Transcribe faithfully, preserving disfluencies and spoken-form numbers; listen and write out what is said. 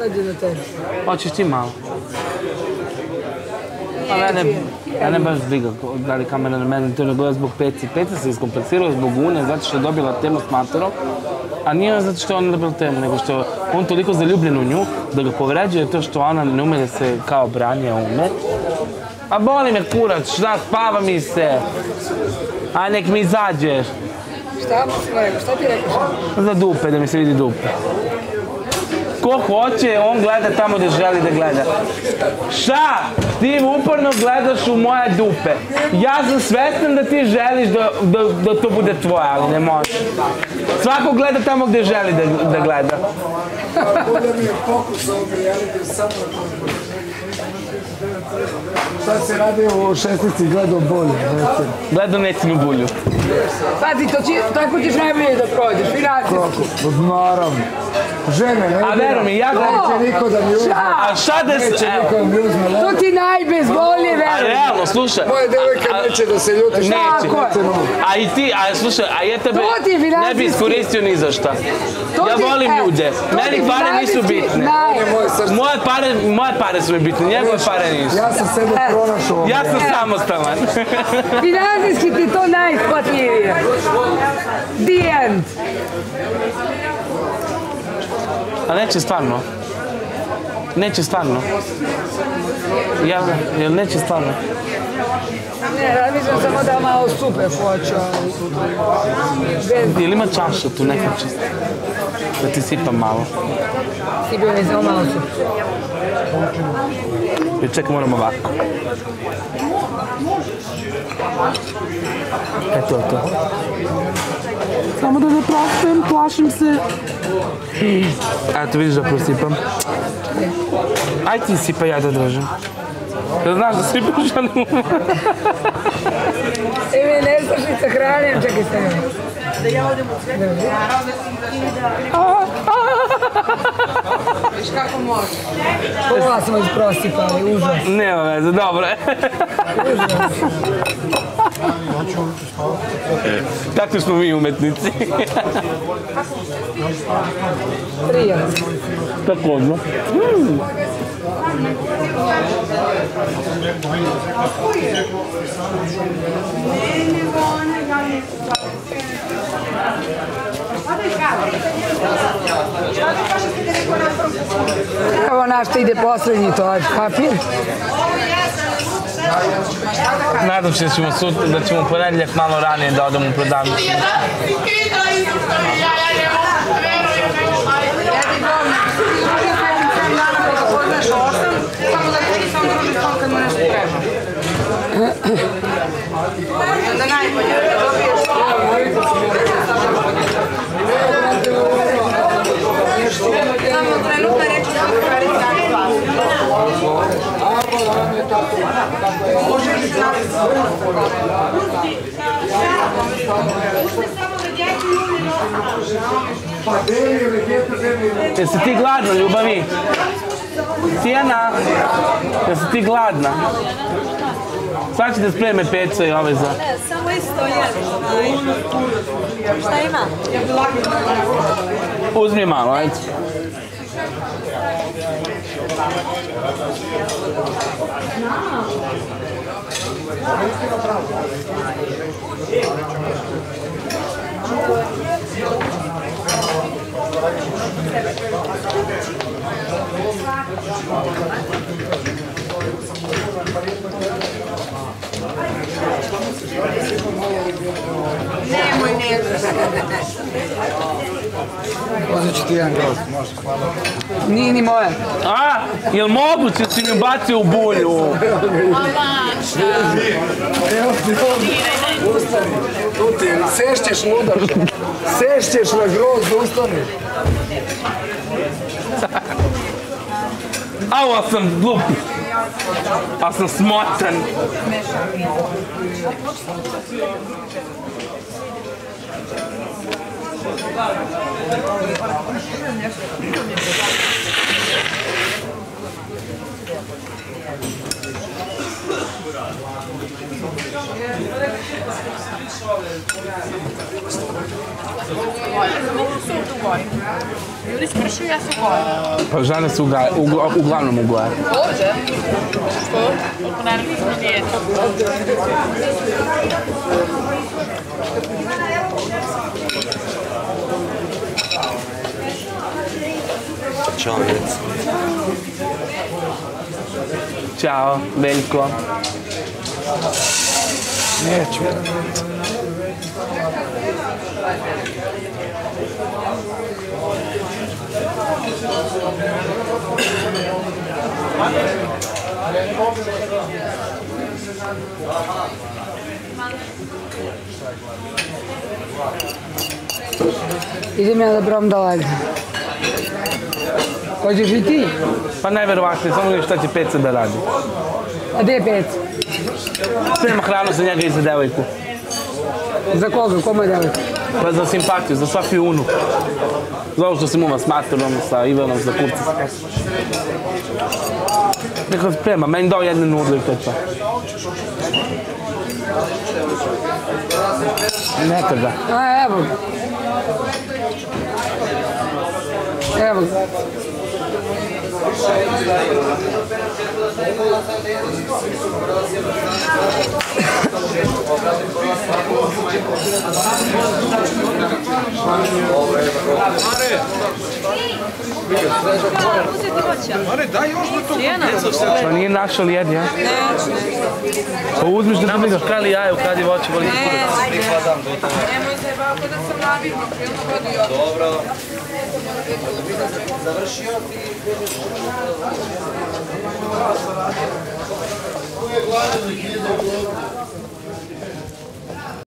Sad je na tebi. Hoćeš ti malo? Pa mene baš briga da li kamera na mene to ne gleda zbog Peci. Peca se iskomplicirao zbog Une zato što je dobila temu s Matorom, a nije zato što je ona dobila temu, nego što je on toliko zaljubljen u nju da ga povređuje to što ona ne ume da se kao branje ume. A boli me kurac, šta, spava mi se. A nek mi izađeš. Šta mu rekao? Šta ti rekao? Za dupe, da mi se vidi dupe. Ko hoće, on gleda tamo gdje želi da gleda. Šta? Ti uporno gledaš u moje dupe. Ja sam svestan da ti želiš da to bude tvoje, ali ne može. Svako gleda tamo gdje želi da gleda. Bolje mi je fokus ovog reality samo na to. Šta se radi u šestnici gledao bolje? Gledao Necinu bulju. Pazi, tako ćeš najbolje da prođeš, financijski. Naravno. Žene, ne a vero mi, ja neće niko da mi uzme. A šta da se... Neće niko da mi uzme. To ti najbezbolnije, vero. A realno, slušaj. Moje devojka neće da se ljutiš. Neće. A i ti, a slušaj, a ja tebe ne bi iskoristio ni za šta. Ja volim ljude. Meni pare nisu bitne. Moje pare su mi bitne, njegove pare nisu. Ja sam sebe pronašao. Ja sam samostalan. Finansijski ti to najshvatljivije. The end. A neće stvarno? Neće stvarno? Jel neće stvarno? Ne, razmišljam samo da malo supe počeo. Jel ima čaša tu neka čisto? Da ti sipam malo. Sipio mi samo malo supe. I čekaj, moram ovako. Eto, to. Samo da ne prostujem, plašim se. Eto, vidiš da prosipam. Aj ti sipa, ja da držim. Da znaš da sipaš, ali ne umem. Evo je nestašnica hranim, čekaj se mi. Da ja odem u sve. Viš kako može? Pola smo isprosipali, užas. Nema veze, dobro je. Užas. Kakvi smo mi umetnici? Prija. Takozno. Evo naš te ide poslednji to, papir. Nadam se da ćemo u ponedjeljak malo ranije da odemo u prodavnicu. Onda najbolje da dobiješ samo trenutno reći da mi kvari taj glas. Jesi ti gladna, ljubavi? Tijana, jesi ti gladna? Sad ćete spreme peco i ove za... Samo isto je. Šta ima? Uzmi malo, ajde. Nemoj, ne. Uzet ću ti jedan grost, može, hvala. Nije ni moje. A, jel moguće si mi bacio u bulju? Evo ti ovdje, ustani. Tu ti, sešćeš ludaš. Sešćeš na grozd, ustani. Au, ali sam glup. Ali sam smotan. Ljudi spršuju, ja se gojim. Pa žene su uga, ugla, uglavnom ugoje. Ovdje? Što? Ako naravno smo dijete. Ćao, Jec. Ćao, Veljko. Neću. Idem ja da probam da legnem. Hoćeš i ti? Pa najverovatnije, samo vidiš šta će Peca da radi. A gdje je pec? Sprema hranu za njega i za devojku. Za koga? Kome je devojka? Pa za simpatiju, za svaku unu. Za ovo što se muva s Maturom, sa Ivanom, za kurca. Neka sprema, meni dao jedne nudle i to je to. Neka ga. A, evo ga. Evo ga. Pa nije naša li jedi, ja? Neću, Pa uzmiš da nama krali jaje, ukradi voće, voli kurac. nemoj se bako da sam navikla, prilno vodio. Dobro. Uvijek gledali hiljadu